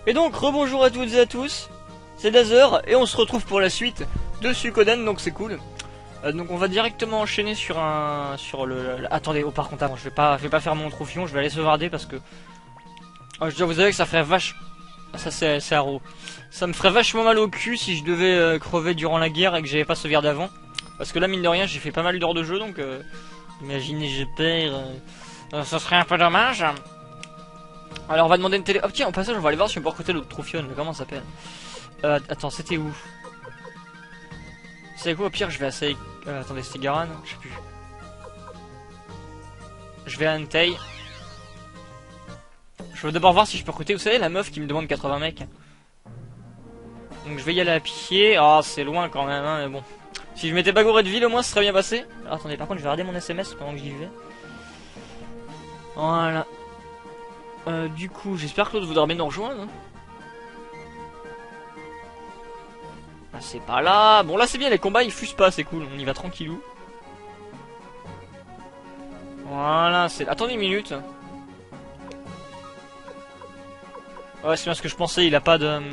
Et donc, rebonjour à toutes et à tous, c'est Dazer, et on se retrouve pour la suite de Suikoden, donc c'est cool. Donc on va directement enchaîner sur attendez, oh par contre, avant, je vais pas faire mon troufion, je vais aller sauvegarder parce que... je dois vous avouer que ça ferait ça c'est haro. Ça me ferait vachement mal au cul si je devais crever durant la guerre et que j'avais pas sauvegardé avant. Parce que là, mine de rien, j'ai fait pas mal d'heures de jeu, donc... imaginez, je perds... ça serait un peu dommage. Alors on va demander une télé... Oh tiens, au passage on va aller voir si on peut recruter l'autre Troufion, comment ça s'appelle. Attends, c'était où? C'est quoi au pire, je vais à attendez, c'était Garan? Je sais plus. Je vais à Entei. Je veux d'abord voir si je peux recruter, vous savez, la meuf qui me demande 80 mecs. Donc je vais y aller à pied. Ah, c'est loin quand même, hein, mais bon. Si je m'étais pas gouré de ville, au moins, ça serait bien passé. Alors, attendez, par contre, je vais regarder mon SMS pendant que j'y vais. Voilà. Du coup, j'espère que l'autre voudra bien nous rejoindre. Hein. Ah, c'est pas là. Bon, là, c'est bien, les combats, ils fusent pas, c'est cool. On y va tranquillou. Voilà, c'est... Attendez une minute. Ouais, c'est bien ce que je pensais, il a pas de...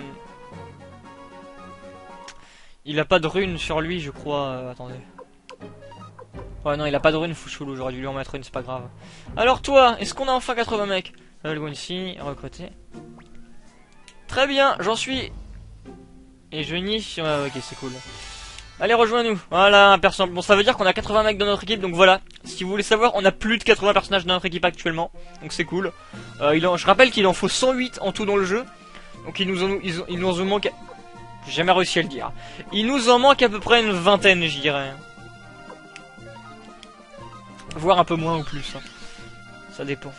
Il a pas de rune sur lui, je crois. Attendez. Ouais, non, il a pas de rune, Fouchoulou. J'aurais dû lui en mettre une, c'est pas grave. Alors, toi, est-ce qu'on a enfin 80 mecs? Le ici, recruter. Très bien, j'en suis. Et je niche. Ouais, ok, c'est cool. Allez, rejoins-nous. Voilà, un personnage. Bon, ça veut dire qu'on a 80 mecs dans notre équipe, donc voilà. Si vous voulez savoir, on a plus de 80 personnages dans notre équipe actuellement. Donc c'est cool. Je rappelle qu'il en faut 108 en tout dans le jeu. Donc il nous en manque... J'ai jamais réussi à le dire. Il nous en manque à peu près une vingtaine, je dirais. Voire un peu moins ou plus. Hein. Ça dépend.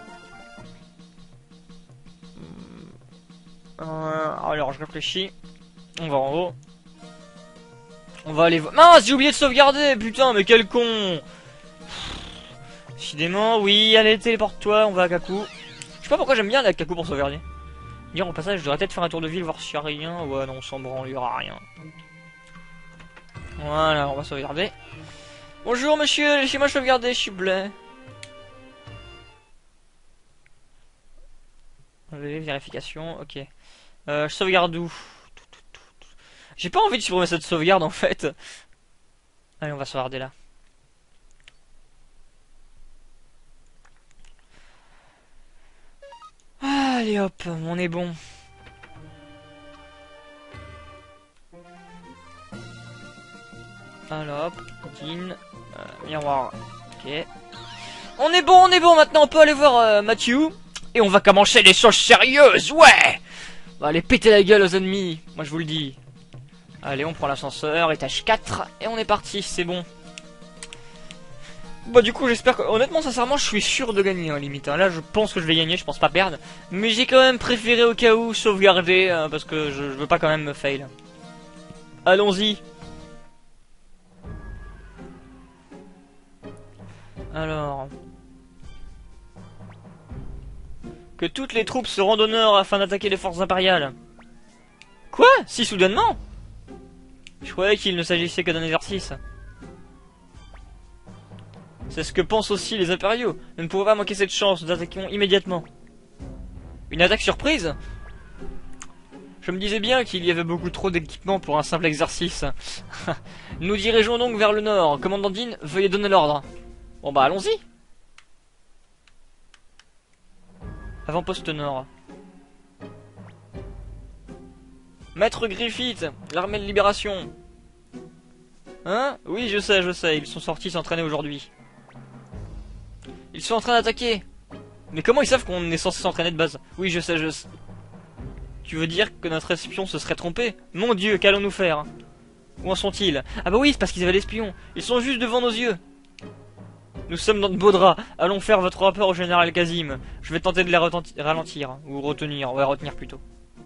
Alors, je réfléchis. On va en haut. On va aller voir... Mince, j'ai oublié de sauvegarder, putain, mais quel con. Décidément, oui, allez, téléporte-toi, on va à Kaku. Je sais pas pourquoi j'aime bien aller à Kaku pour sauvegarder. Dire au passage, je devrais peut-être faire un tour de ville, voir s'il y a rien. Ouais, non, on s'en branle, il y aura rien. Voilà, on va sauvegarder. Bonjour monsieur, laissez-moi sauvegarder, s'il vous plaît. Vérification, ok. Je sauvegarde où? J'ai pas envie de supprimer cette sauvegarde en fait. Allez, on va sauvegarder là. Allez hop, on est bon. Alors hop, Dean, miroir, ok. On est bon, maintenant on peut aller voir Mathieu. Et on va commencer les choses sérieuses, ouais. On va aller péter la gueule aux ennemis, moi je vous le dis. Allez, on prend l'ascenseur, étage 4, et on est parti, c'est bon. Bah du coup j'espère que... Honnêtement, sincèrement, je suis sûr de gagner, hein, limite. Hein. Là, je pense que je vais gagner, je pense pas perdre. Mais j'ai quand même préféré au cas où sauvegarder, parce que je veux pas quand même me fail. Allons-y. Alors... Que toutes les troupes se rendent au nord afin d'attaquer les forces impériales. Quoi? Si soudainement? Je croyais qu'il ne s'agissait que d'un exercice. C'est ce que pensent aussi les impériaux. Nous ne pouvons pas manquer cette chance, nous attaquons immédiatement. Une attaque surprise? Je me disais bien qu'il y avait beaucoup trop d'équipements pour un simple exercice. Nous dirigeons donc vers le nord. Commandant Dean, veuillez donner l'ordre. Bon bah allons-y. Avant-poste nord. Maître Griffith, l'armée de libération. Hein? Oui, je sais, ils sont sortis s'entraîner aujourd'hui. Ils sont en train d'attaquer. Mais comment ils savent qu'on est censé s'entraîner de base? Oui, je sais. Tu veux dire que notre espion se serait trompé? Mon Dieu, qu'allons-nous faire? Où en sont-ils? Ah bah oui, c'est parce qu'ils avaient l'espion. Ils sont juste devant nos yeux. Nous sommes dans de beaux draps. Allons faire votre rapport au général Kazim. Je vais tenter de les ralentir. Ou retenir. Ouais, retenir plutôt.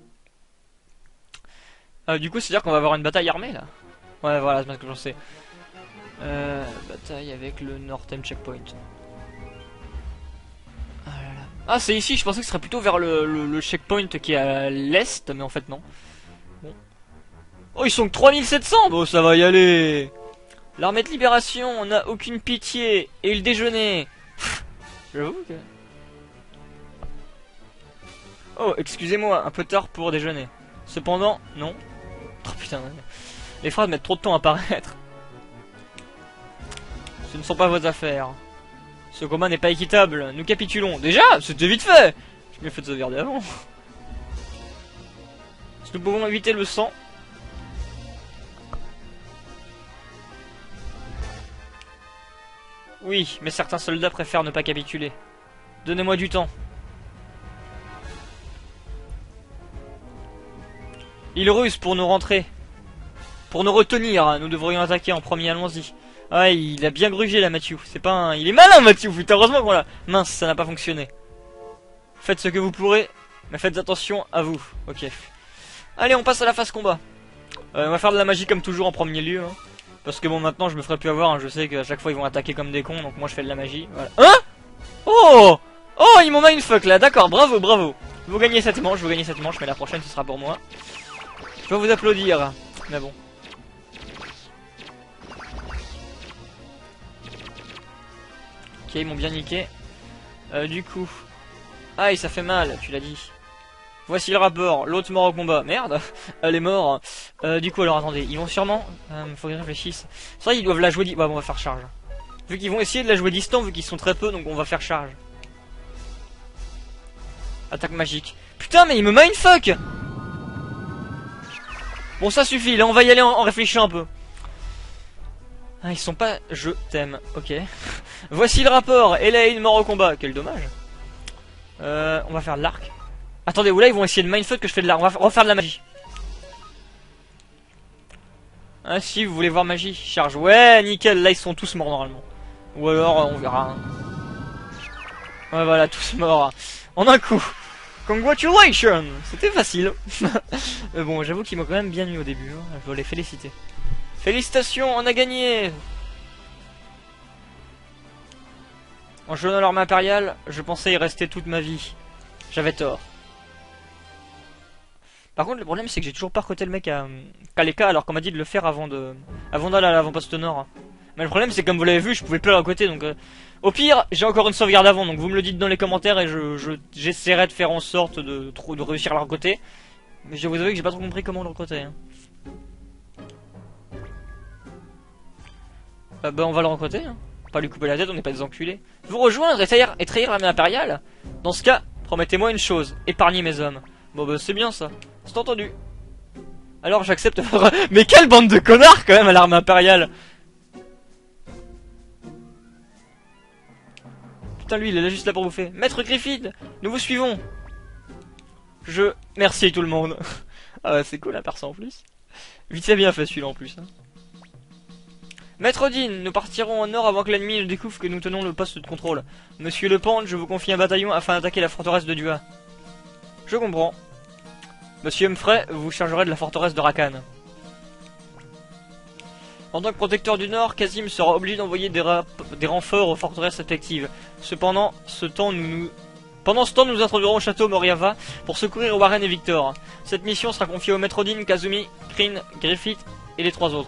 Du coup, c'est-à-dire qu'on va avoir une bataille armée, là? Ouais, voilà, c'est bien ce que j'en sais. Bataille avec le Northern Checkpoint. Ah là là. Ah, c'est ici, je pensais que ce serait plutôt vers le checkpoint qui est à l'est, mais en fait, non. Bon. Oh, ils sont que 3700. Bon, ça va y aller. L'armée de libération, on n'a aucune pitié. Et le déjeuner. J'avoue que... Oh, excusez-moi, un peu tard pour déjeuner. Cependant, non. Oh putain, les phrases mettent trop de temps à apparaître. Ce ne sont pas vos affaires. Ce combat n'est pas équitable, nous capitulons. Déjà, c'était vite fait. J'ai mieux fait de sauvegarder avant. Si nous pouvons éviter le sang. Oui, mais certains soldats préfèrent ne pas capituler. Donnez-moi du temps. Ils rusent pour nous rentrer. Pour nous retenir, nous devrions attaquer en premier, allons-y. Ah, il a bien grugé là, Mathieu. C'est pas un... Il est malin, Mathieu, putain, heureusement qu'on l'a... Mince, ça n'a pas fonctionné. Faites ce que vous pourrez, mais faites attention à vous. Ok. Allez, on passe à la phase combat. On va faire de la magie comme toujours en premier lieu. Hein. Parce que bon, maintenant, je me ferai plus avoir. Hein. Je sais qu'à chaque fois, ils vont attaquer comme des cons, donc moi, je fais de la magie. Voilà. Hein? Oh! Oh, ils m'ont mindfuck là, d'accord, bravo, bravo. Vous gagnez cette manche, mais la prochaine, ce sera pour moi. Je peux vous applaudir, mais bon. Ok, ils m'ont bien niqué. Du coup... Aïe, ça fait mal, tu l'as dit. Voici le rapport, l'autre mort au combat. Merde, elle est morte. Du coup, alors attendez, ils vont sûrement... faut que je réfléchisse. C'est vrai, ils doivent la jouer... Bah, on va faire charge. Vu qu'ils vont essayer de la jouer distant, vu qu'ils sont très peu, donc on va faire charge. Attaque magique. Putain, mais il me mindfuck. Bon, ça suffit, là on va y aller en réfléchissant un peu. Ah, ils sont pas... Je t'aime, ok. Voici le rapport, Elaine mort au combat. Quel dommage. On va faire de l'arc. Attendez, ou là ils vont essayer de mindfuck que je fais de l'arc. On va refaire de la magie. Ah si, vous voulez voir magie, charge. Ouais, nickel, là ils sont tous morts normalement. Ou alors, on verra. Hein. Ouais, voilà, tous morts. En un coup. Congratulations. C'était facile. Mais bon, j'avoue qu'ils m'ont quand même bien eu au début. Hein. Je dois les féliciter. Félicitations, on a gagné. En jouant l'arme impériale, je pensais y rester toute ma vie. J'avais tort. Par contre, le problème, c'est que j'ai toujours pas recruté le mec à Kaleka, alors qu'on m'a dit de le faire avant d'aller à l'avant-poste nord. Mais le problème, c'est que comme vous l'avez vu, je pouvais plus le recruter, donc... Au pire, j'ai encore une sauvegarde avant, donc vous me le dites dans les commentaires et j'essaierai de faire en sorte de réussir à le recruter. Mais je dois vous avouer que j'ai pas trop compris comment le recruter. Hein. Bah, on va le recruter, hein. Pas lui couper la tête, on n'est pas des enculés. Vous rejoindre et trahir l'armée impériale? Dans ce cas, promettez-moi une chose, épargnez mes hommes. Bon bah c'est bien ça, c'est entendu. Alors j'accepte... Mais quelle bande de connards quand même à l'armée impériale. Putain lui il est là juste là pour bouffer. Maître Griffith, nous vous suivons. Merci tout le monde. Ah ouais, c'est cool la perso en plus. Vite c'est bien fait celui-là en plus. Hein. Maître Dean, nous partirons au nord avant que l'ennemi ne découvre que nous tenons le poste de contrôle. Monsieur Le Pande, je vous confie un bataillon afin d'attaquer la forteresse de Dua. Je comprends. Monsieur Humphrey, vous chargerez de la forteresse de Rakan. En tant que protecteur du Nord, Kazim sera obligé d'envoyer des renforts aux forteresses respectives. Cependant, pendant ce temps, nous nous introduirons au château Moriava pour secourir Warren et Victor. Cette mission sera confiée aux Maître Dean, Kazumi, Kryn, Griffith et les 3 autres.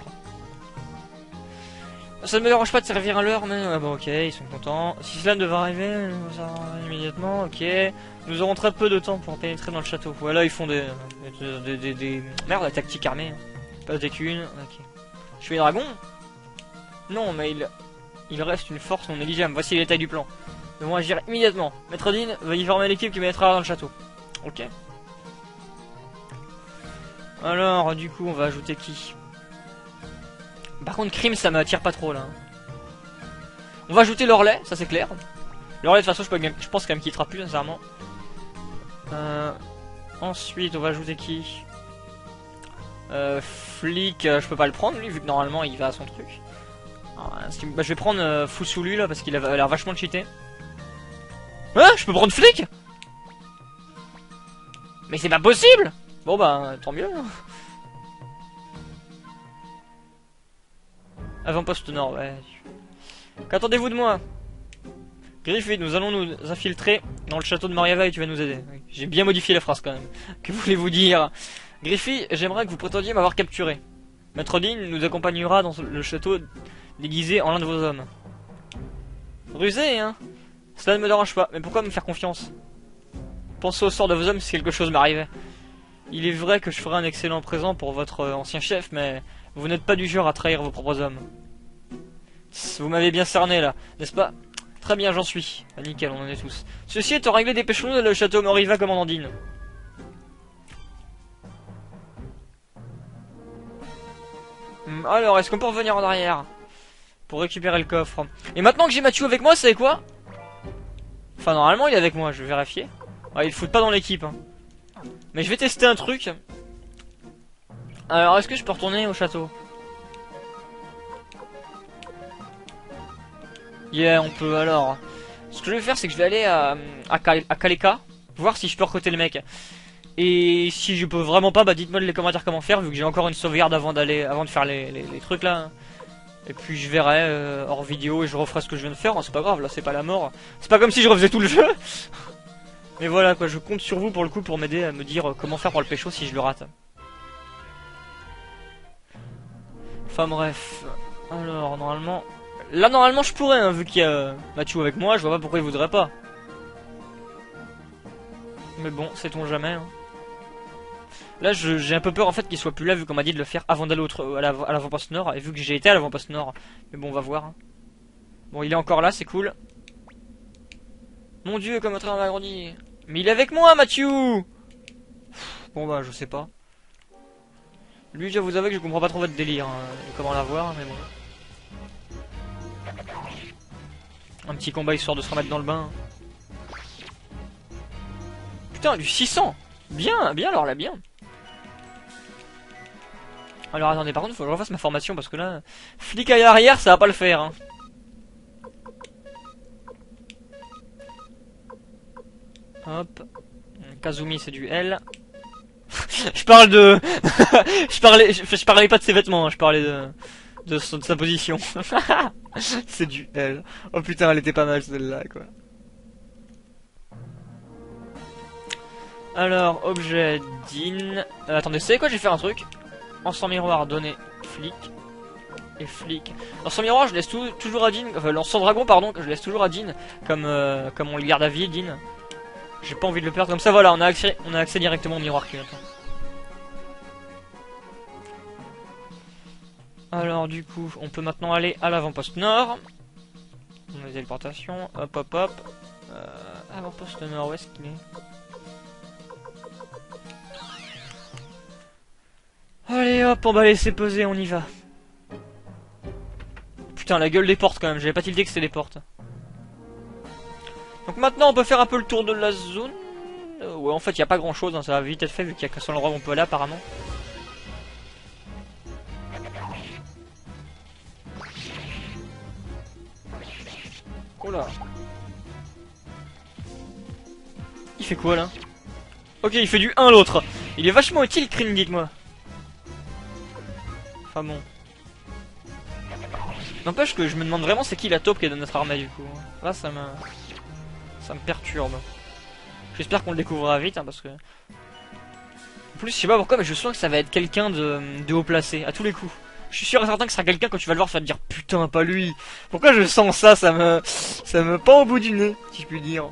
Ça ne me dérange pas de servir à l'heure, mais bon ok, ils sont contents. Si cela devait arriver, nous arrivera immédiatement, ok. Nous aurons très peu de temps pour pénétrer dans le château. Voilà, ils font des merde, la tactique armée. Pas des qu'une, ok. Je suis dragon? Non, mais il reste une force non négligeable. Voici les détails du plan. Nous devons agir immédiatement. Maître Dean, veuillez former l'équipe qui pénétrera dans le château. Ok. Alors, du coup, on va ajouter qui? Par contre, crime, ça m'attire pas trop là. On va ajouter l'Orlais, ça c'est clair. L'Orlais, de toute façon, je pense qu'elle me quittera plus, sincèrement. Ensuite, on va ajouter qui? Flic, je peux pas le prendre lui, vu que normalement il va à son truc. Alors, bah, je vais prendre Fusulu là, parce qu'il a l'air vachement cheaté. Hein? Je peux prendre Flic? Mais c'est pas possible! Bon bah, tant mieux. Hein. Avant-poste nord, ouais. Qu'attendez-vous de moi? Griffith, nous allons nous infiltrer dans le château de Moriava et tu vas nous aider. J'ai bien modifié la phrase quand même. Que voulez-vous dire? Griffith, j'aimerais que vous prétendiez m'avoir capturé. Maître Dean nous accompagnera dans le château déguisé en l'un de vos hommes. Rusé, hein? Cela ne me dérange pas, mais pourquoi me faire confiance? Pensez au sort de vos hommes si quelque chose m'arrivait. Il est vrai que je ferai un excellent présent pour votre ancien chef, mais vous n'êtes pas du genre à trahir vos propres hommes. Vous m'avez bien cerné là, n'est-ce pas? Très bien, j'en suis. Ah, nickel, on en est tous. Ceci étant réglé, dépêchons-nous dans le château Moriva, commandandine. Alors, est-ce qu'on peut revenir en arrière pour récupérer le coffre? Et maintenant que j'ai Mathieu avec moi, vous savez quoi? Enfin, normalement, il est avec moi, je vais vérifier. Ouais, il fout pas dans l'équipe. Hein. Mais je vais tester un truc. Alors, est-ce que je peux retourner au château? Yeah, on peut alors. Ce que je vais faire, c'est que je vais aller à Kaleka, voir si je peux recruter le mec. Et si je peux vraiment pas, bah dites-moi dans les commentaires comment faire, vu que j'ai encore une sauvegarde avant de faire les trucs là. Et puis je verrai hors vidéo et je referai ce que je viens de faire, hein, c'est pas grave, là c'est pas la mort. C'est pas comme si je refaisais tout le jeu. Mais voilà quoi, je compte sur vous pour le coup pour m'aider à me dire comment faire pour le pécho si je le rate. Enfin bref, alors normalement... Là normalement je pourrais, hein, vu qu'il y a Mathieu avec moi, je vois pas pourquoi il voudrait pas. Mais bon, sait-on jamais. Hein. Là j'ai un peu peur en fait qu'il soit plus là vu qu'on m'a dit de le faire avant d'aller à l'avant-poste nord. Et vu que j'ai été à l'avant-poste nord. Mais bon on va voir. Hein. Bon il est encore là, c'est cool. Mon dieu comme notre train m'a grandi. Mais il est avec moi Mathieu. Bon bah je sais pas. Lui je vous avoue que je comprends pas trop votre délire. Hein, comment l'avoir mais bon. Un petit combat histoire de se remettre dans le bain. Putain du 600. Bien, bien alors là bien. Alors attendez, par contre, faut que je refasse ma formation parce que là, flic à l'arrière, ça va pas le faire. Hein. Hop. Kazumi, c'est du L. Je parle de... je parlais pas de ses vêtements, hein, je parlais de sa position. C'est du L. Oh putain, elle était pas mal celle-là, quoi. Alors, objet, Dean. Attendez, vous savez quoi, je vais faire un truc. Encens miroir, donné, flic. Et flic. L'encens miroir, je laisse toujours à Dean. Enfin, l'encens dragon, pardon, je laisse toujours à Dean. Comme on le garde à vie, Dean. J'ai pas envie de le perdre comme ça, voilà, on a accès directement au miroir qui maintenant. Alors, du coup, on peut maintenant aller à l'avant-poste nord. On a des téléportations, hop hop hop. Avant-poste nord, où est-ce qu'il est? Allez hop, on va laisser poser, on y va. Putain, la gueule des portes quand même, j'avais pas tilté que c'était des portes. Donc maintenant on peut faire un peu le tour de la zone. Ouais, en fait il n'y a pas grand chose, hein, ça va vite être fait vu qu'il y a qu'un seul endroit où on peut aller apparemment. Oh là. Il fait quoi là? Ok, il fait du 1 l'autre. Il est vachement utile, Kryn, dites-moi. Enfin bon. N'empêche que je me demande vraiment c'est qui la taupe qui est dans notre armée du coup. Là ça me perturbe. J'espère qu'on le découvrira vite hein, parce que... En plus je sais pas pourquoi mais je sens que ça va être quelqu'un de haut placé à tous les coups. Je suis sûr et certain que ce sera quelqu'un quand tu vas le voir tu vas te dire putain pas lui. Pourquoi je sens ça? Ça me pend au bout du nez si je puis dire.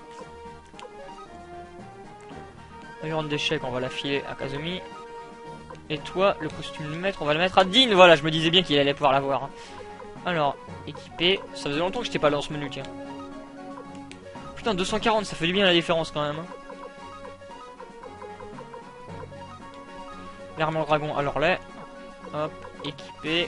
Urne d'échec on va la filer à Kazumi. Et toi le costume du maître on va le mettre à Dean. Voilà je me disais bien qu'il allait pouvoir l'avoir. Alors équipé. Ça faisait longtemps que j'étais pas là dans ce menu tiens. Putain 240 ça fait du bien la différence quand même hein. L'armure dragon alors là. Hop équipé.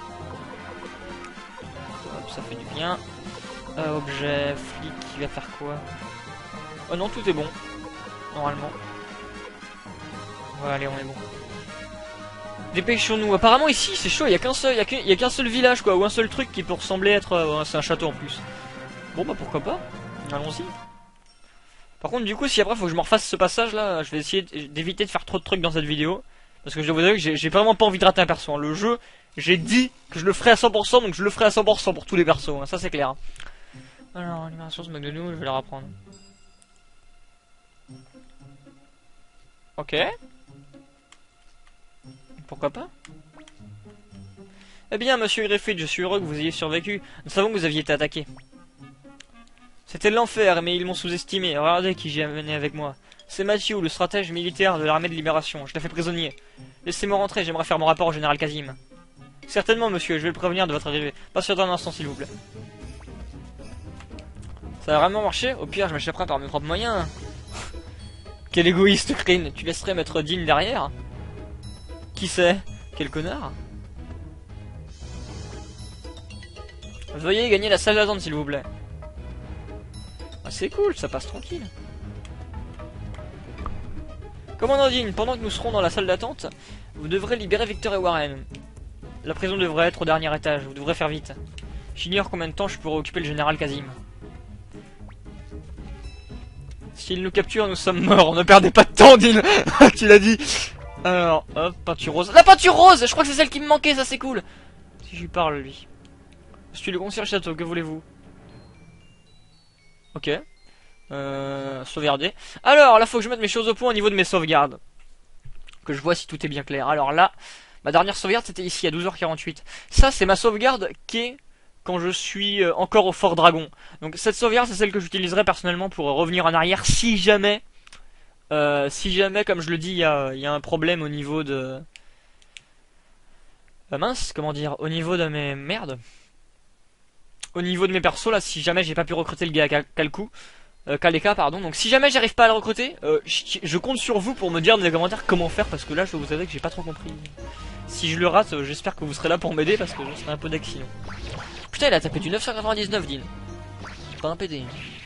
Hop ça fait du bien. Objet flic qui va faire quoi? Oh non tout est bon. Normalement. Voilà allez on est bon. Dépêchons-nous. Apparemment ici c'est chaud, il y a qu'un seul village quoi, ou un seul truc qui peut ressembler être c'est un château en plus. Bon bah pourquoi pas. Allons-y. Par contre du coup si après faut que je me refasse ce passage là, je vais essayer d'éviter de faire trop de trucs dans cette vidéo. Parce que je dois vous avouer que j'ai vraiment pas envie de rater un perso. Hein. Le jeu, j'ai dit que je le ferai à 100%, donc je le ferai à 100% pour tous les persos, hein. Ça c'est clair. Alors, animation ce mec de nous, je vais la reprendre. Ok. Pourquoi pas? Eh bien, monsieur Griffith, je suis heureux que vous ayez survécu. Nous savons que vous aviez été attaqué. C'était l'enfer, mais ils m'ont sous-estimé. Regardez qui j'ai amené avec moi. C'est Matthew, le stratège militaire de l'armée de libération. Je l'ai fait prisonnier. Laissez-moi rentrer, j'aimerais faire mon rapport au général Kazim. Certainement, monsieur, je vais le prévenir de votre arrivée. Patientez un instant, s'il vous plaît. Ça a vraiment marché? Au pire, je m'échapperai par mes propres moyens. Quel égoïste, Kryn. Tu laisserais mettre Dean derrière? Qui c'est? Quel connard? Veuillez gagner la salle d'attente, s'il vous plaît. Ah, c'est cool, ça passe tranquille. Commandant Dean, pendant que nous serons dans la salle d'attente, vous devrez libérer Victor et Warren. La prison devrait être au dernier étage, vous devrez faire vite. J'ignore combien de temps je pourrai occuper le général Kazim. S'il nous capture, nous sommes morts, ne perdez pas de temps, Dean. Tu l'as dit. Alors, hop, peinture rose. La peinture rose! Je crois que c'est celle qui me manquait, ça c'est cool. Si je lui parle, lui. Je suis le concierge château, que voulez-vous? Ok. Sauvegarder. Alors, là, faut que je mette mes choses au point au niveau de mes sauvegardes. Que je vois si tout est bien clair. Alors là, ma dernière sauvegarde, c'était ici, à 12h48. Ça, c'est ma sauvegarde qui est quand je suis encore au Fort Dragon. Donc, cette sauvegarde, c'est celle que j'utiliserai personnellement pour revenir en arrière si jamais, comme je le dis, il y a un problème au niveau de... mince, comment dire? Au niveau de mes... Merde. Au niveau de mes persos, là, si jamais j'ai pas pu recruter le gars à Kalku, Kaleka, pardon. Donc si jamais j'arrive pas à le recruter, je compte sur vous pour me dire dans les commentaires comment faire, parce que là, je vous savez que j'ai pas trop compris. Si je le rate, j'espère que vous serez là pour m'aider, parce que je serai un peu deck sinon. Putain, il a tapé du 999, Dean. C'est pas un PD.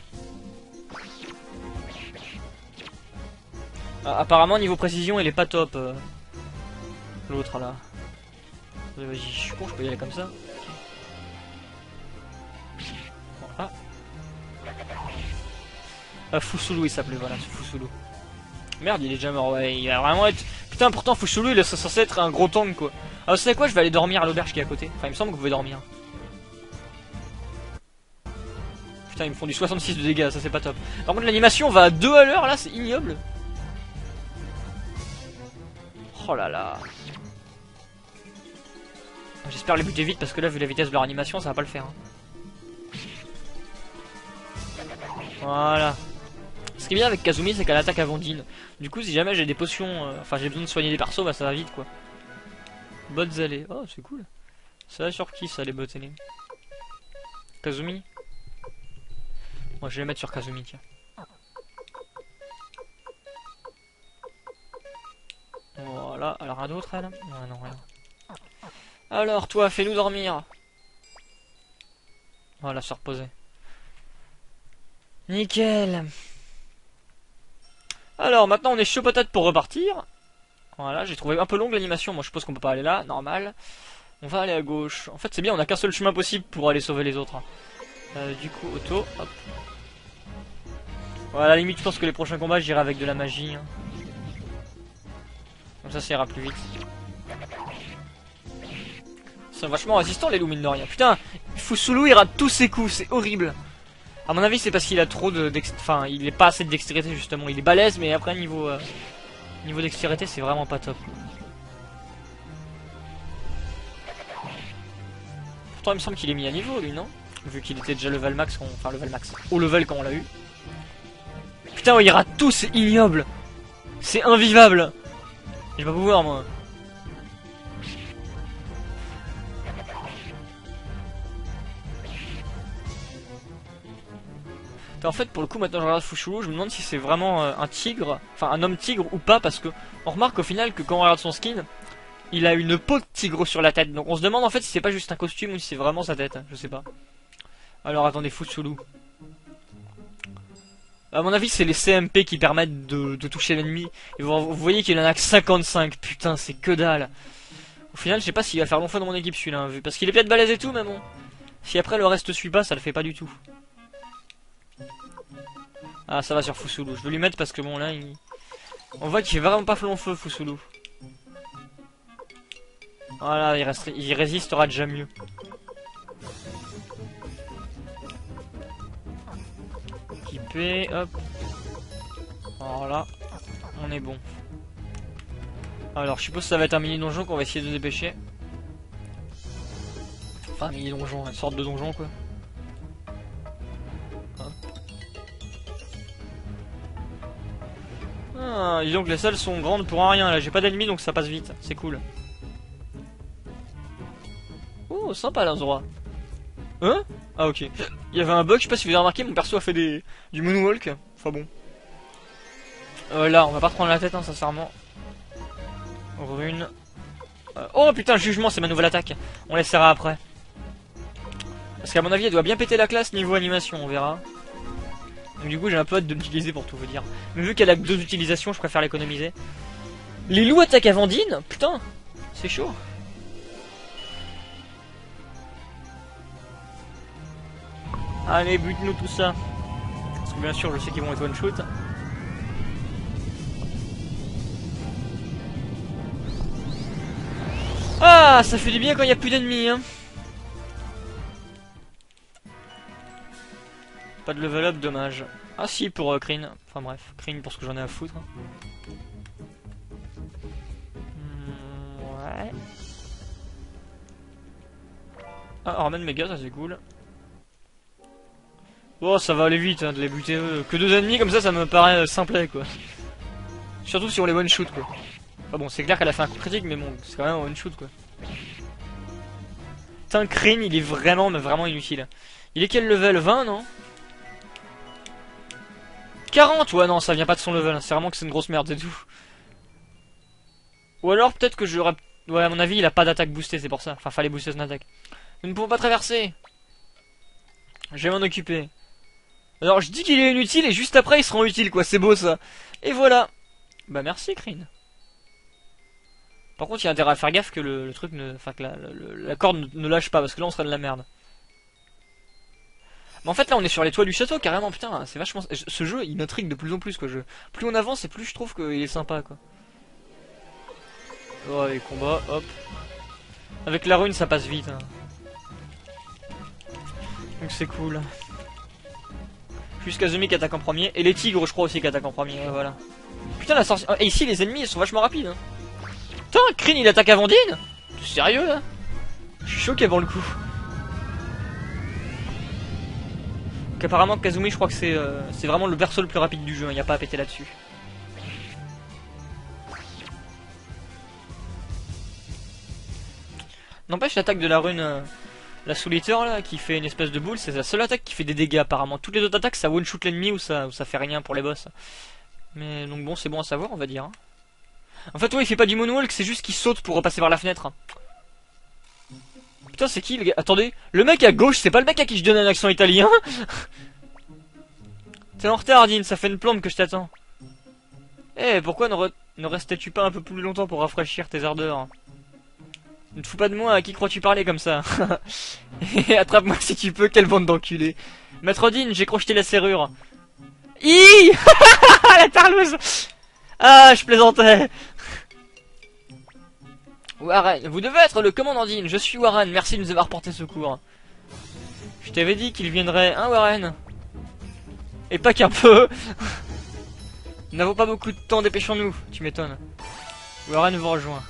Ah, apparemment, niveau précision, il est pas top. L'autre, là. Vas-y, je suis con, je peux y aller comme ça. Ah. Fusulu il s'appelait, voilà, c'est Fusulu. Merde, il est déjà mort, ouais, il va vraiment être... Putain, pourtant Fusulu il est censé être un gros tank, quoi. Alors, vous savez quoi, je vais aller dormir à l'auberge qui est à côté. Enfin, il me semble que vous pouvez dormir. Putain, ils me font du 66 de dégâts, ça c'est pas top. Par contre, l'animation va à 2 à l'heure, là, c'est ignoble. Oh là là. J'espère les buter vite, parce que là, vu la vitesse de leur animation, ça va pas le faire. Hein. Voilà. Ce qui est bien avec Kazumi, c'est qu'elle attaque avant Dean. Du coup, si jamais j'ai des potions, enfin j'ai besoin de soigner des persos, bah ça va vite quoi. Bottes allées. Oh, c'est cool. Ça va sur qui ça, les bottes allées? Kazumi? Moi, je vais les mettre sur Kazumi, tiens. Voilà. Alors, un d'autre, elle? Ah non, rien. Alors, toi, fais-nous dormir. Voilà, se reposer. Nickel. Alors maintenant on est chaud patate pour repartir. Voilà, j'ai trouvé un peu longue l'animation. Moi je suppose qu'on peut pas aller là, normal. On va aller à gauche. En fait c'est bien, on a qu'un seul chemin possible pour aller sauver les autres. Du coup auto, hop. Voilà, à la limite je pense que les prochains combats j'irai avec de la magie. Hein. Comme ça ira plus vite. Ils sont vachement résistants les loups mine de rien. Putain, Fusulu il rate tous ses coups, c'est horrible. A mon avis c'est parce qu'il a trop de enfin il est pas assez de dextérité justement, il est balèze mais après niveau dextérité c'est vraiment pas top. Pourtant il me semble qu'il est mis à niveau lui non? Vu qu'il était déjà level max, enfin level max, au level quand on l'a eu. Putain ouais, il rate tout, c'est ignoble. C'est invivable. Je vais pas pouvoir moi. En fait, pour le coup, maintenant je regarde Fusulu, je me demande si c'est vraiment un tigre, enfin un homme tigre ou pas, parce que on remarque au final que quand on regarde son skin, il a une peau de tigre sur la tête. Donc on se demande en fait si c'est pas juste un costume ou si c'est vraiment sa tête, je sais pas. Alors attendez, Fusulu. À mon avis, c'est les CMP qui permettent de toucher l'ennemi. Et vous voyez qu'il en a que 55, putain, c'est que dalle. Au final, je sais pas s'il va faire long feu dans mon équipe celui-là, hein, parce qu'il est peut-être balèze et tout, mais bon. Si après le reste suit pas, ça le fait pas du tout. Ah ça va sur Fusulu, je vais lui mettre parce que bon là on voit qu'il fait vraiment pas long feu Fusulu. Voilà, il résistera déjà mieux. Équipé, hop. Voilà, on est bon. Alors je suppose que ça va être un mini donjon qu'on va essayer de dépêcher. Enfin un mini donjon, une sorte de donjon quoi. Hop. Ah, dis donc les salles sont grandes pour un rien là, j'ai pas d'ennemis donc ça passe vite, c'est cool. Oh, sympa l'endroit. Hein? Ah ok. Il y avait un bug, je sais pas si vous avez remarqué, mon perso a fait du moonwalk. Enfin bon. Là, on va pas te prendre la tête, hein, sincèrement. Rune. Oh putain, jugement, c'est ma nouvelle attaque. On laissera après. Parce qu'à mon avis, elle doit bien péter la classe niveau animation, on verra. Donc du coup, j'ai un peu hâte de l'utiliser pour tout vous dire. Mais vu qu'elle a que 2 utilisations, je préfère l'économiser. Les loups attaquent à Vandine? Putain, c'est chaud. Allez, bute-nous tout ça. Parce que bien sûr, je sais qu'ils vont être one-shoot. Ah, ça fait du bien quand il n'y a plus d'ennemis, hein. Pas de level up, dommage. Ah si, pour Kryn. Enfin bref, Kryn pour ce que j'en ai à foutre. Ouais. Ah, Orman Mega, ça c'est cool. Oh, ça va aller vite hein, de les buter eux. Que 2 ennemis comme ça me paraît simplet quoi. Surtout si on les one-shoot quoi. Enfin bon, c'est clair qu'elle a fait un coup critique, mais bon, c'est quand même un one-shoot quoi. Putain, Kryn, il est vraiment, mais vraiment inutile. Il est quel level? 20, non? 40? Ouais, non, ça vient pas de son level. C'est vraiment que c'est une grosse merde, c'est tout. Ou alors, peut-être que j'aurais... Ouais, à mon avis, il a pas d'attaque boostée, c'est pour ça. Enfin, fallait booster son attaque. Nous ne pouvons pas traverser. Je vais m'en occuper. Alors, je dis qu'il est inutile, et juste après, il se rend utile, quoi. C'est beau, ça. Et voilà. Bah, merci, Kryn. Par contre, il y a intérêt à faire gaffe que le truc ne... Enfin, que la corde ne lâche pas, parce que là, on serait de la merde. Mais en fait, là, on est sur les toits du château, carrément, putain, c'est vachement... Ce jeu, il m'intrigue de plus en plus, quoi. Plus on avance, et plus je trouve qu'il est sympa, quoi. Oh, les combats, hop. Avec la rune, ça passe vite, hein. Donc c'est cool. Jusqu'à Zumi qui attaque en premier, et les tigres, je crois aussi qui attaquent en premier, voilà. Putain, la sorcière... Et ici, les ennemis, ils sont vachement rapides, hein. Putain, Kryn, il attaque à Vandine? T'es sérieux, là? Je suis choqué avant le coup. Donc apparemment, Kazumi, je crois que c'est vraiment le perso le plus rapide du jeu, il n'y a pas à péter là-dessus. N'empêche, l'attaque de la rune, la Souliter, là, qui fait une espèce de boule, c'est la seule attaque qui fait des dégâts, apparemment. Toutes les autres attaques, ça one-shoot l'ennemi ou ça fait rien pour les boss. Mais donc bon, c'est bon à savoir, on va dire. Hein. En fait, ouais, il fait pas du moonwalk, c'est juste qu'il saute pour repasser par la fenêtre. Putain, c'est qui le gars? Attendez, le mec à gauche, c'est pas le mec à qui je donne un accent italien? T'es en retard, Dean, ça fait une plombe que je t'attends. Eh, pourquoi ne restais-tu pas un peu plus longtemps pour rafraîchir tes ardeurs? Ne te fous pas de moi, à qui crois-tu parler comme ça? Et attrape-moi si tu peux, quelle bande d'enculés. Maître Dean, j'ai crocheté la serrure. Hi. La tarlouse. Ah, je plaisantais. Warren, vous devez être le commandant Dean, je suis Warren, merci de nous avoir porté secours. Je t'avais dit qu'il viendrait, hein Warren? Et pas qu'un peu. Nous n'avons pas beaucoup de temps, dépêchons-nous, tu m'étonnes. Warren vous rejoint.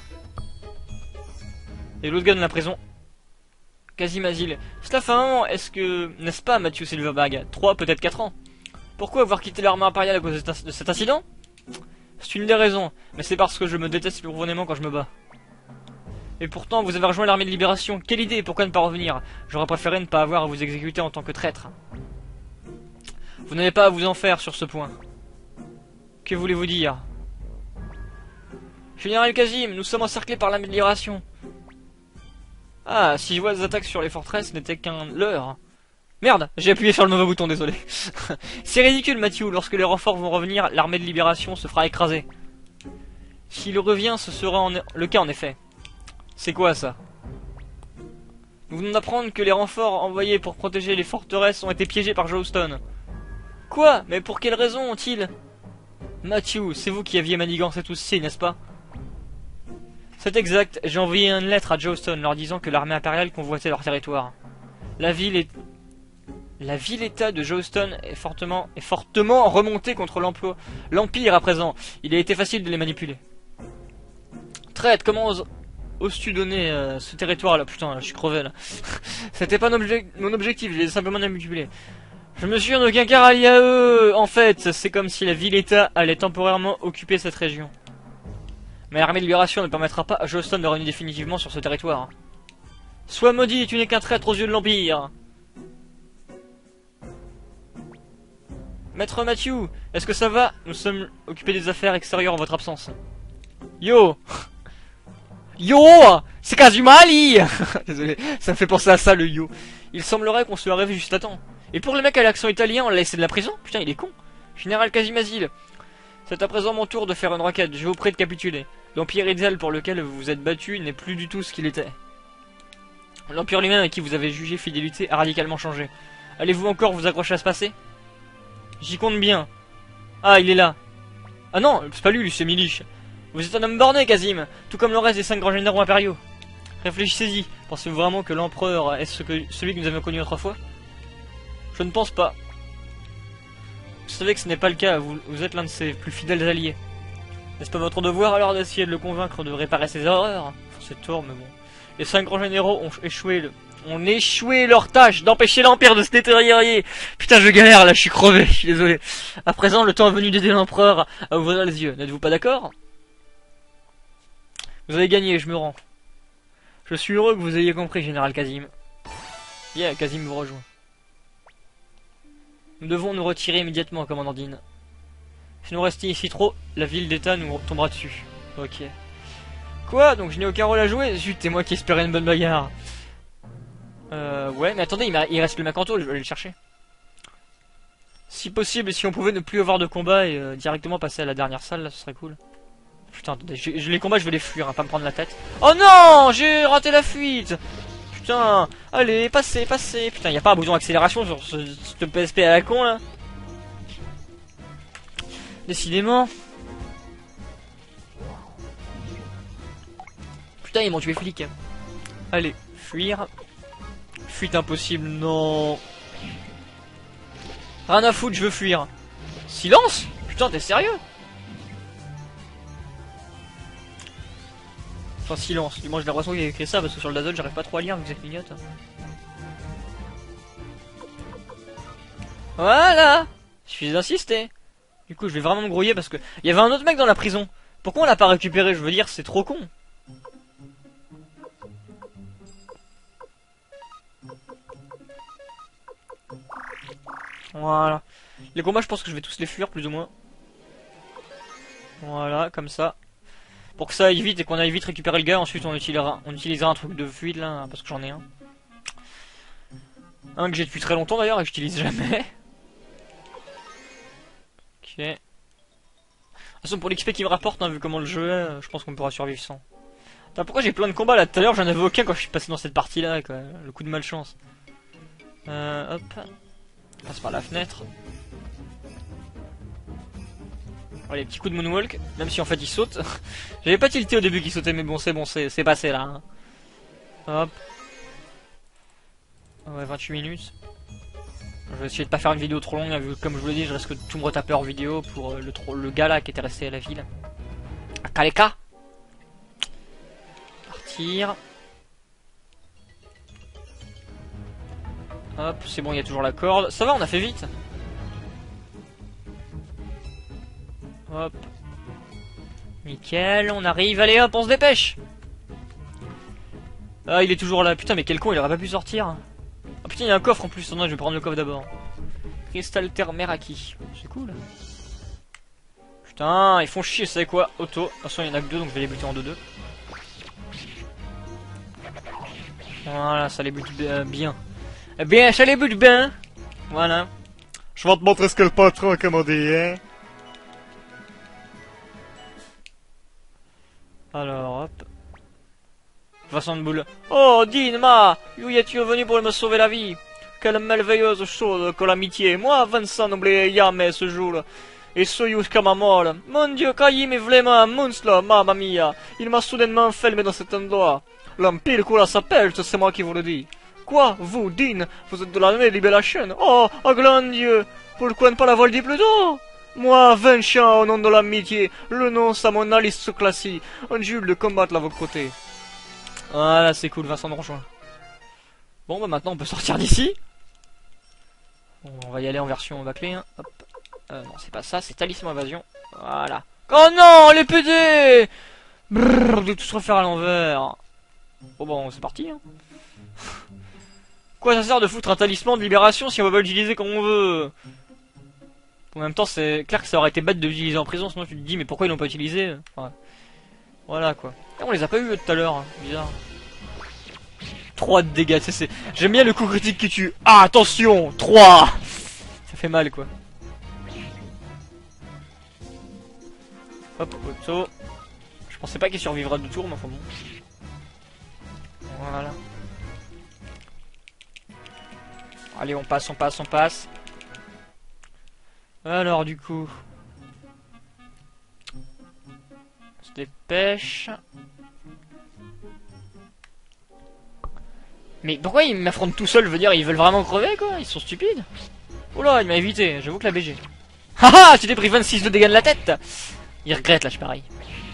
Et l'autre gars de la prison. Quasi-Mazil. Cela fait un moment, est-ce que... N'est-ce pas, Matthew Silverberg? 3, peut-être 4 ans. Pourquoi avoir quitté l'armée impériale à cause de cet incident? C'est une des raisons, mais c'est parce que je me déteste profondément quand je me bats. Et pourtant, vous avez rejoint l'armée de libération. Quelle idée, pourquoi ne pas revenir? J'aurais préféré ne pas avoir à vous exécuter en tant que traître. Vous n'avez pas à vous en faire sur ce point. Que voulez-vous dire? Général Kazim, nous sommes encerclés par l'armée de libération. Ah, si je vois des attaques sur les forteresses, ce n'était qu'un leurre. Merde, j'ai appuyé sur le mauvais bouton, désolé. C'est ridicule, Matthew, lorsque les renforts vont revenir, l'armée de libération se fera écraser. S'il revient, ce sera le cas en effet. C'est quoi ça? Nous venons d'apprendre que les renforts envoyés pour protéger les forteresses ont été piégés par Jawstone. Quoi? Mais pour quelle raison ont-ils? Matthew, c'est vous qui aviez manigancé tout ceci, n'est-ce pas? C'est exact, j'ai envoyé une lettre à Jawstone leur disant que l'armée impériale convoitait leur territoire. La ville-état de Jawstone est fortement remontée contre l'Empire à présent. Il a été facile de les manipuler. Traite, comment oses-tu donner ce territoire là? Putain, là, je suis crevé là. C'était pas mon objectif, j'ai simplement manipulé. Je me suis en aucun cas rallié à eux. En fait, c'est comme si la ville-état allait temporairement occuper cette région. Mais l'armée de libération ne permettra pas à Joston de revenir définitivement sur ce territoire. Sois maudit, tu n'es qu'un traître aux yeux de l'Empire. Maître Matthew, est-ce que ça va? Nous sommes occupés des affaires extérieures en votre absence. Yo. Yo, c'est Kazumali. Désolé, ça me fait penser à ça le yo. Il semblerait qu'on se arrive juste à temps. Et pour le mec à l'accent italien, on l'a laissé de la prison? Putain, il est con. Général Kazimazil, c'est à présent mon tour de faire une requête. Je vous prie de capituler. L'empire idéal pour lequel vous vous êtes battu n'est plus du tout ce qu'il était. L'empire lui-même à qui vous avez jugé fidélité a radicalement changé. Allez-vous encore vous accrocher à ce passé? J'y compte bien. Ah, il est là. Ah non, c'est pas lui, c'est Milich. Vous êtes un homme borné, Kazim, tout comme le reste des 5 grands généraux impériaux. Réfléchissez-y. Pensez-vous vraiment que l'empereur est celui que nous avions connu autrefois? Je ne pense pas. Vous savez que ce n'est pas le cas, vous êtes l'un de ses plus fidèles alliés. N'est-ce pas votre devoir alors d'essayer de le convaincre de réparer ses erreurs? Enfin, c'est tort, mais bon. Les 5 grands généraux ont échoué leur tâche d'empêcher l'Empire de se détériorer. Putain, je galère là, je suis crevé, je suis désolé. À présent, le temps est venu d'aider l'empereur à ouvrir les yeux. N'êtes-vous pas d'accord? Vous avez gagné, je me rends. Je suis heureux que vous ayez compris, Général Kazim. Yeah, Kazim vous rejoint. Nous devons nous retirer immédiatement, commandant Dean. Si nous restons ici trop, la ville d'État nous tombera dessus. Ok. Quoi? Donc je n'ai aucun rôle à jouer? Zut, c'est moi qui espérais une bonne bagarre. Ouais, mais attendez, il reste le Macanto, je vais aller le chercher. Si possible, si on pouvait ne plus avoir de combat et directement passer à la dernière salle, là, ce serait cool. Putain, attendez, les combats, je vais les fuir, hein, pas me prendre la tête. Oh non, j'ai raté la fuite. Putain, allez, passez. Putain, y a pas un bouton accélération sur ce PSP à la con, là. Décidément. Putain, ils m'ont tué flic. Allez, fuir. Fuite impossible, non. Rien à foutre, je veux fuir. Silence? Putain, t'es sérieux? Enfin, silence. Du moins, j'ai l'impression qu'il y a écrit ça parce que sur le Dazone, j'arrive pas trop à lire vu que ça clignote. Voilà! Il suffit d'insister. Du coup, je vais vraiment me grouiller parce que il y avait un autre mec dans la prison. Pourquoi on l'a pas récupéré? Je veux dire, c'est trop con. Voilà. Les combats, je pense que je vais tous les fuir, plus ou moins. Voilà, comme ça. Pour que ça aille vite et qu'on aille vite récupérer le gars, ensuite on utilisera un truc de fuite, là, parce que j'en ai un. Un que j'ai depuis très longtemps, d'ailleurs, et que j'utilise jamais. Ok. De toute façon, pour l'XP qui me rapporte, hein, vu comment le jeu est, je pense qu'on pourra survivre sans. Attends, pourquoi j'ai plein de combats, là? Tout à l'heure, j'en avais aucun quand je suis passé dans cette partie-là, quoi. Le coup de malchance. Hop. On passe par la fenêtre. Allez, petit coup de moonwalk, même si en fait il saute. J'avais pas tilté au début qu'il sautait, mais bon, c'est passé là. Hein. Hop. Ouais, 28 minutes. Je vais essayer de pas faire une vidéo trop longue, vu que, comme je vous l'ai dit, je risque de tout me retaper hors vidéo pour le gars là qui était resté à la ville. À Kaleka. Partir. Hop, c'est bon, il y a toujours la corde. Ça va, on a fait vite. Hop. Nickel, on arrive. Allez hop, on se dépêche. Ah, il est toujours là. Putain, mais quel con, il aurait pas pu sortir. Ah putain, il y a un coffre en plus. Non, je vais prendre le coffre d'abord. Cristal Termeraki. C'est cool. Putain, ils font chier, c'est quoi? Auto. De toute façon, il y en a que 2, donc je vais les buter en 2-2. Voilà, ça les bute bien. Eh bien, ça les bute bien. Voilà. Je vais te montrer ce que le patron a commandé, hein. Alors, hop. Façon de boule. Oh, Dean, où es-tu venu pour me sauver la vie? Quelle merveilleuse chose que l'amitié. Moi, Vincent, n'oubliez jamais ce jour. Et soyez jusqu'à ma mort. Mon Dieu, Caïm est vraiment un monstre, mamma mia. Il m'a soudainement enfermé dans cet endroit. L'Empire coule à sa perte, c'est moi qui vous le dis. Quoi, vous, Dean, vous êtes de l'armée de Libération? Oh, grand Dieu, pourquoi ne pas l'avoir dit plus tôt? Moi, Vincent, au nom de l'amitié, renonce à mon aristocratie. On jure de combattre à vos côtés. Voilà, c'est cool, Vincent me rejoint. Bon, bah maintenant on peut sortir d'ici. Bon, on va y aller en version bâclée. Hein. Hop. Non, c'est pas ça, c'est talisman invasion. Voilà. Oh non, les PD. Brrr, de tout se refaire à l'envers. Bon, c'est parti. Hein. Quoi, ça sert de foutre un talisman de libération si on va pas l'utiliser comme on veut? En même temps, c'est clair que ça aurait été bête de l'utiliser en prison, sinon tu te dis, mais pourquoi ils l'ont pas utilisé? Enfin, voilà quoi. Et on les a pas eu tout à l'heure, hein. Bizarre. 3 de dégâts, tu sais, j'aime bien le coup critique qui tue. Ah, attention, 3. Ça fait mal quoi. Hop, auto. Je pensais pas qu'il survivra 2 tours, mais enfin bon. Voilà. Allez, on passe, on passe, on passe. Alors du coup, on se dépêche. Mais pourquoi ils m'affrontent tout seuls? Je veux dire, ils veulent vraiment crever quoi? Ils sont stupides. Oula, il m'a évité, j'avoue que la BG. Haha, tu t'es pris 26 de dégâts de la tête. Il regrette là, je suis pareil.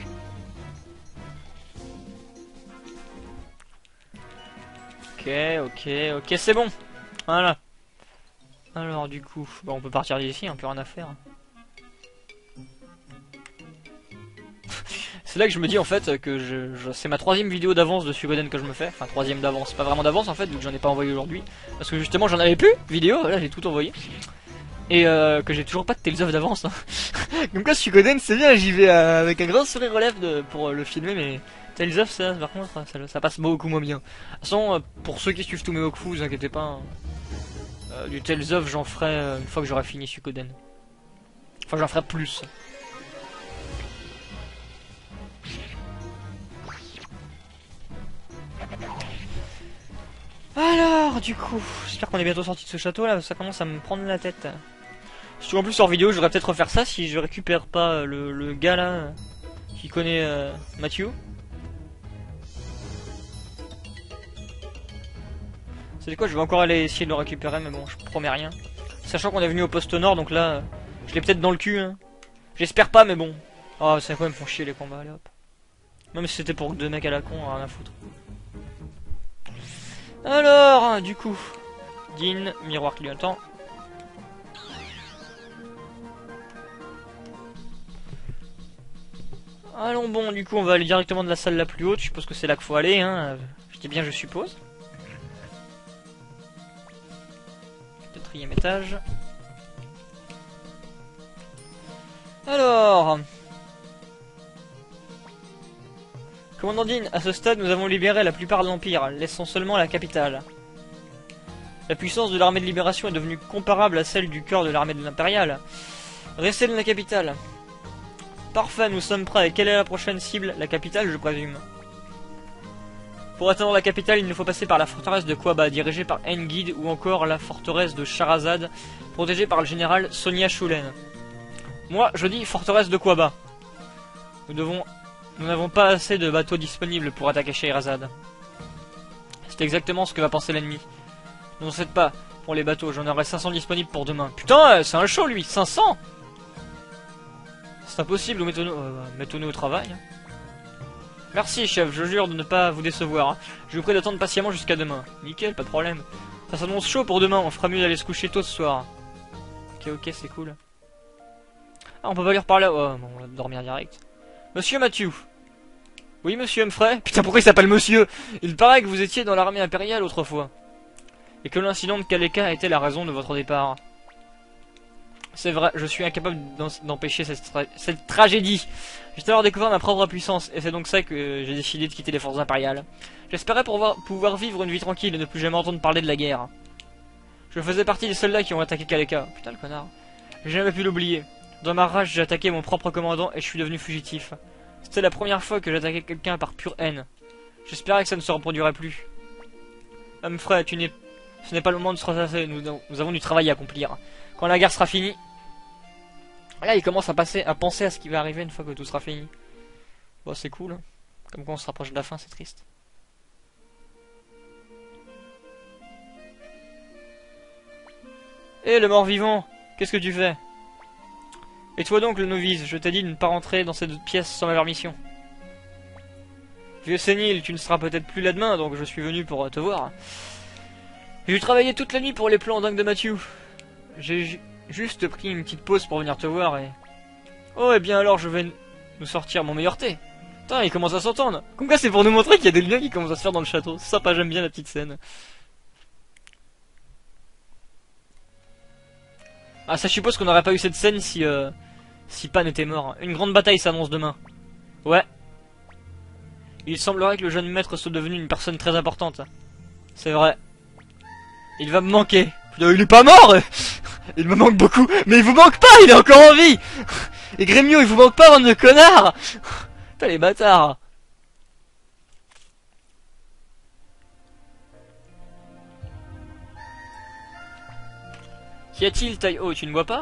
Ok, c'est bon. Voilà. Alors du coup, bon, on peut partir d'ici, hein, plus rien à faire. C'est là que je me dis en fait que c'est ma 3ème vidéo d'avance de Suikoden que je me fais. Enfin 3ème d'avance, pas vraiment d'avance en fait, vu que j'en ai pas envoyé aujourd'hui. Parce que justement j'en avais plus vidéo, là j'ai tout envoyé. Et que j'ai toujours pas de Tales of d'avance. Hein. Donc là Suikoden c'est bien, j'y vais avec un grand sourire aux lèvres pour le filmer, mais Tales of ça par contre ça passe beaucoup moins bien. De toute façon pour ceux qui suivent tous mes walkthroughs, vous inquiétez pas. Hein. Du Tales of j'en ferai une fois que j'aurai fini Suikoden. Enfin j'en ferai plus. Alors du coup, j'espère qu'on est bientôt sorti de ce château là, ça commence à me prendre la tête. Surtout en plus hors vidéo, je devrais peut-être refaire ça si je récupère pas le gars là qui connaît Mathieu. C'est quoi, je vais encore aller essayer de le récupérer, mais bon, je promets rien. Sachant qu'on est venu au poste nord, donc là, je l'ai peut-être dans le cul. Hein. J'espère pas, mais bon. Oh, c'est quoi, ils me font chier les combats, allez hop. Même si c'était pour 2 mecs à la con, rien à foutre. Alors, du coup, Dean, miroir clignotant. Allons bon, du coup, on va aller directement de la salle la plus haute. Je suppose que c'est là qu'il faut aller, hein. Je dis bien, je suppose. 4ème étage. Alors, commandant Dean, à ce stade, nous avons libéré la plupart de l'Empire, laissant seulement la capitale. La puissance de l'armée de libération est devenue comparable à celle du cœur de l'armée de l'impériale. Restez dans la capitale. Parfait, nous sommes prêts. Et quelle est la prochaine cible? La capitale, je présume. Pour atteindre la capitale, il nous faut passer par la forteresse de Quaba, dirigée par Enguide, ou encore la forteresse de Charazade, protégée par le général Sonia Shulen. Moi, je dis forteresse de Quaba. Nous n'avons pas assez de bateaux disponibles pour attaquer Scheherazade. C'est exactement ce que va penser l'ennemi. Ne vous en faites pas, pour les bateaux, j'en aurai 500 disponibles pour demain. Putain, c'est un show lui, 500. C'est impossible, mettons-nous au travail. Merci chef, je jure de ne pas vous décevoir. Je vous prie d'attendre patiemment jusqu'à demain. Nickel, pas de problème. Ça s'annonce chaud pour demain, on fera mieux d'aller se coucher tôt ce soir. Ok, c'est cool. Ah, on peut pas lui reparler. Oh, bon, on va dormir direct. Monsieur Mathieu. Oui, monsieur Humphrey. Putain, pourquoi il s'appelle monsieur? Il paraît que vous étiez dans l'armée impériale autrefois. Et que l'incident de Kaleka était la raison de votre départ. C'est vrai, je suis incapable d'empêcher cette tragédie. J'ai alors découvert ma propre puissance, et c'est donc ça que j'ai décidé de quitter les forces impériales. J'espérais pouvoir vivre une vie tranquille et ne plus jamais entendre parler de la guerre. Je faisais partie des soldats qui ont attaqué Kaleka. Putain, le connard. J'ai jamais pu l'oublier. Dans ma rage, j'ai attaqué mon propre commandant et je suis devenu fugitif. C'était la première fois que j'attaquais quelqu'un par pure haine. J'espérais que ça ne se reproduirait plus. Humphrey, ce n'est pas le moment de se rassasier, nous avons du travail à accomplir. Quand la guerre sera finie... Là, il commence à penser à ce qui va arriver une fois que tout sera fini. Bon, c'est cool. Hein. Comme quand on se rapproche de la fin, c'est triste. Eh, le mort-vivant, qu'est-ce que tu fais? Et toi donc, le novice, je t'ai dit de ne pas rentrer dans cette pièce sans ma permission. Vieux sénile, tu ne seras peut-être plus là demain, donc je suis venu pour te voir. J'ai travaillé toute la nuit pour les plans dingues de Mathieu. j'ai juste pris une petite pause pour venir te voir et... Oh, et bien alors je vais nous sortir mon meilleur thé. Putain, il commence à s'entendre. Comme quoi c'est pour nous montrer qu'il y a des liens qui commencent à se faire dans le château. C'est sympa, j'aime bien la petite scène. Ah, ça suppose qu'on n'aurait pas eu cette scène si Pan était mort. Une grande bataille s'annonce demain. Ouais. Il semblerait que le jeune maître soit devenu une personne très importante. C'est vrai. Il va me manquer. Putain, il est pas mort. Il me manque beaucoup. Mais il vous manque pas, il est encore en vie. Et Gremio, il vous manque pas, bande de connards. Putain, les bâtards. Qu'y a-t-il, Tai Oh, tu ne bois pas?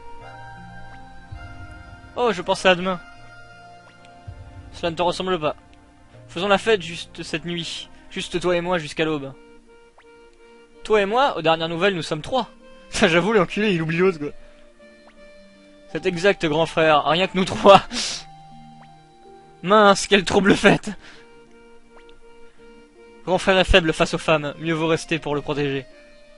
Oh, je pensais à demain. Cela ne te ressemble pas. Faisons la fête juste cette nuit. Juste toi et moi jusqu'à l'aube. Toi et moi, aux dernières nouvelles, nous sommes 3. Ça, j'avoue, l'enculé, il oublie l'autre, quoi. C'est exact, grand frère. Rien que nous 3. Mince, quelle trouble fête. Grand frère est faible face aux femmes. Mieux vaut rester pour le protéger.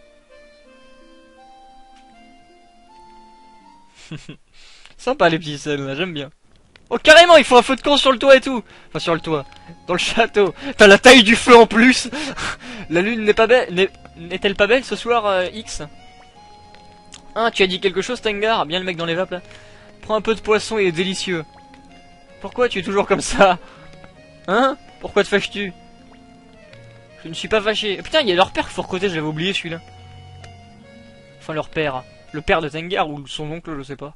Sympa les petites scènes là, j'aime bien. Oh carrément, il faut un feu de camp sur le toit et tout. Enfin sur le toit, dans le château. T'as la taille du feu en plus. La lune n'est pas belle, n'est-elle pas belle ce soir X? Hein, tu as dit quelque chose Tengar? Bien le mec dans les vapes là. Prends un peu de poisson, il est délicieux. Pourquoi tu es toujours comme ça? Hein? Pourquoi te fâches-tu? Je ne suis pas fâché. Putain, il y a leur père, faut recruter, j'avais oublié celui-là. Enfin leur père. Le père de Tengar ou son oncle, je sais pas.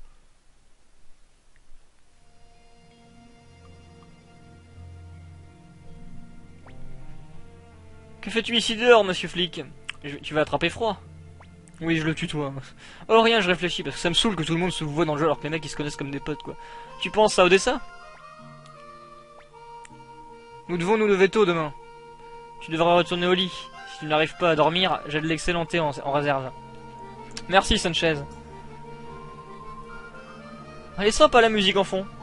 Que fais-tu ici dehors, monsieur flic? Tu vas attraper froid. Oui, je le tutoie. Oh, rien, je réfléchis, parce que ça me saoule que tout le monde se voit dans le jeu alors que les mecs ils se connaissent comme des potes, quoi. Tu penses à Odessa? Nous devons nous lever tôt demain. Tu devras retourner au lit. Si tu n'arrives pas à dormir, j'ai de l'excellent thé en réserve. Merci, Sanchez. Elle est sympa la musique en fond.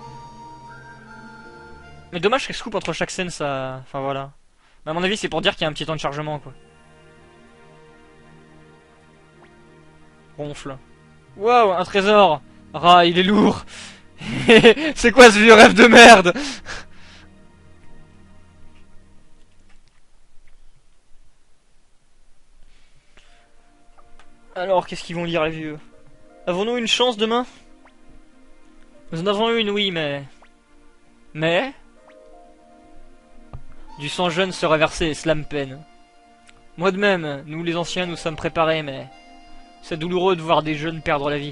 Mais dommage qu'elle se coupe entre chaque scène, ça... Enfin voilà. Mais à mon avis, c'est pour dire qu'il y a un petit temps de chargement, quoi. Ronfle. Waouh, un trésor. Ra, il est lourd. C'est quoi ce vieux rêve de merde? Alors, qu'est-ce qu'ils vont lire les vieux? Avons-nous une chance demain? Nous en avons une, oui, mais... Mais... Du sang jeune sera versé, cela me peine. Moi de même, nous les anciens nous sommes préparés, mais... C'est douloureux de voir des jeunes perdre la vie.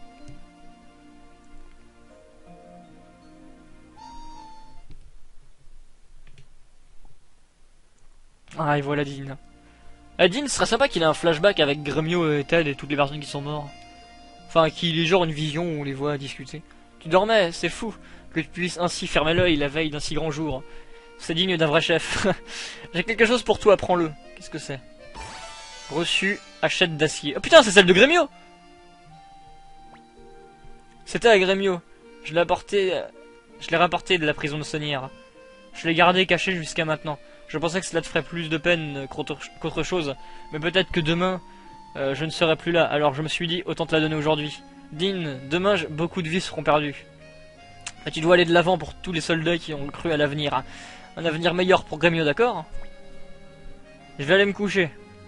Ah, et voilà Dean. Dean, ce serait sympa qu'il ait un flashback avec Gremio et Ted et toutes les personnes qui sont morts. Enfin, qu'il ait genre une vision où on les voit discuter. Tu dormais, c'est fou que tu puisses ainsi fermer l'œil la veille d'un si grand jour. C'est digne d'un vrai chef. J'ai quelque chose pour toi, prends-le. Qu'est-ce que c'est? Reçu, achète d'acier. Oh putain, c'est celle de Gremio! C'était à Gremio. Je l'ai rapporté de la prison de Sonnière. Je l'ai gardé caché jusqu'à maintenant. Je pensais que cela te ferait plus de peine qu'autre chose. Mais peut-être que demain, je ne serai plus là. Alors je me suis dit, autant te la donner aujourd'hui. Dean, demain, beaucoup de vies seront perdues. Mais tu dois aller de l'avant pour tous les soldats qui ont cru à l'avenir. Un avenir meilleur pour Gremio, d'accord? Je vais aller me coucher.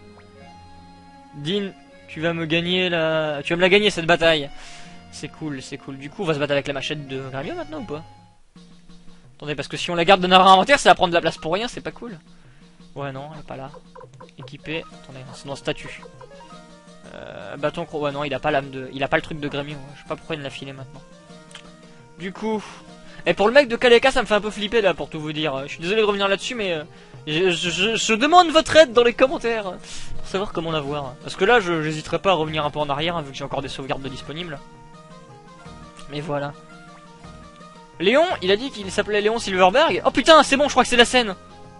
Dean, tu vas me gagner la... Tu vas me la gagner cette bataille. C'est cool, c'est cool. Du coup, on va se battre avec la machette de Gremio maintenant ou pas? Attendez, parce que si on la garde de notre inventaire, ça va prendre de la place pour rien, c'est pas cool. Ouais, non, elle est pas là. Équipé. Attendez, c'est dans statut. Bâton croix. Ouais, non, il a pas l'âme de... Il a pas le truc de Gremio. Je sais pas pourquoi il l'a filé maintenant. Du coup... Et pour le mec de Kaleka, ça me fait un peu flipper là, pour tout vous dire. Je suis désolé de revenir là-dessus, mais... Je demande votre aide dans les commentaires. Pour savoir comment la voir. Parce que là, j'hésiterai pas à revenir un peu en arrière, hein, vu que j'ai encore des sauvegardes de disponibles. Mais voilà. Léon, il a dit qu'il s'appelait Léon Silverberg. Oh putain, c'est bon, je crois que c'est la scène.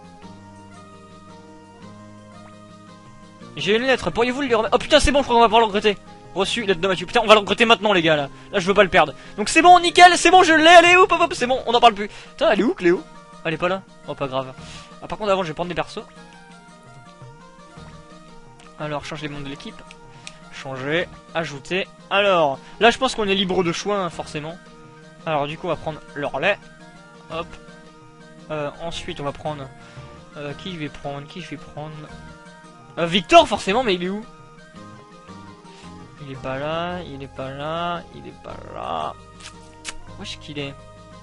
J'ai une lettre, pourriez-vous le remettre? Oh putain, c'est bon, je crois qu'on va pouvoir le regretter. Reçu, lettre de Mathieu. Putain, on va le regretter maintenant, les gars, là. Là, je veux pas le perdre. Donc c'est bon, nickel, c'est bon, je l'ai, allez, hop, hop, hop, c'est bon, on en parle plus. Putain, elle est où, Cléo? Elle est pas là? Oh, pas grave. Ah, par contre, avant, je vais prendre des persos. Alors, change les mondes de l'équipe. changer, ajouter. Alors, là je pense qu'on est libre de choix, hein, forcément. Alors du coup on va prendre leur lait. Hop. Ensuite on va prendre... qui je vais prendre Victor forcément, mais il est où? Il est pas là, il est pas là, il est pas là. Où est-ce qu'il est?